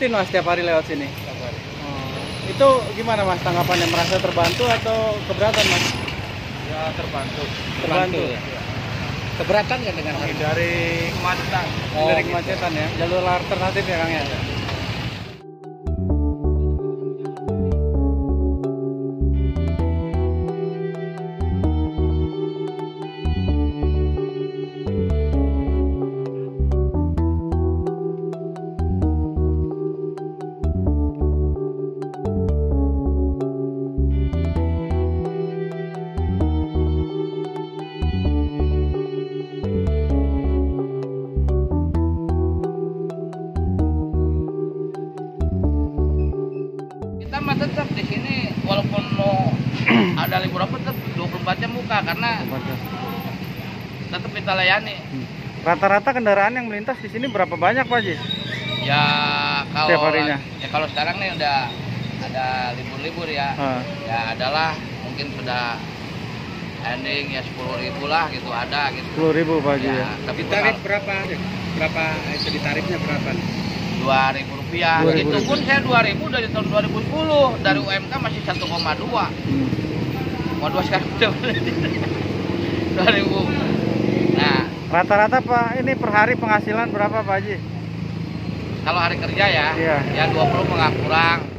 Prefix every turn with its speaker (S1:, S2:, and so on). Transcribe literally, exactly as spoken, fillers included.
S1: rutin mas setiap hari lewat sini?
S2: Setiap hari.
S1: Oh, itu gimana mas tanggapannya? Merasa terbantu atau keberatan mas?
S2: Ya terbantu.
S1: Terbantu.
S2: Ya.
S3: Keberatan nggak dengan harga?
S2: Dari kemacetan.
S1: Oh, dari
S2: gitu.
S1: kemacetan ya, jalur alternatif ya Kang ya?
S3: Kita mah tetap di sini walaupun mau ada libur apa tetap dua puluh empat jam buka karena tetap kita layani.
S1: Rata-rata kendaraan yang melintas di sini berapa banyak Pak Haji?
S3: Ya kalau
S1: Setiap harinya?
S3: ya kalau sekarang nih udah ada libur-libur ya.
S1: Ah.
S3: Ya adalah mungkin sudah ending ya sepuluh ribu lah gitu ada gitu.
S1: sepuluh ribu Pak Haji ya.
S3: Ya, tapi
S2: Tarif berapa? Berapa itu di tarifnya berapa?
S3: dua ribu rupiah.
S1: dua ribu
S3: Itu pun saya dua ribu dari tahun dua ribu sepuluh. Dari U M K masih satu koma dua.
S1: Hmm.
S3: Koma dua sekarang udah dua ribu. Nah,
S1: Rata-rata Pak ini per hari penghasilan berapa Pak Haji?
S3: kalau hari kerja ya,
S1: Iya.
S3: ya dua puluh nggak kurang.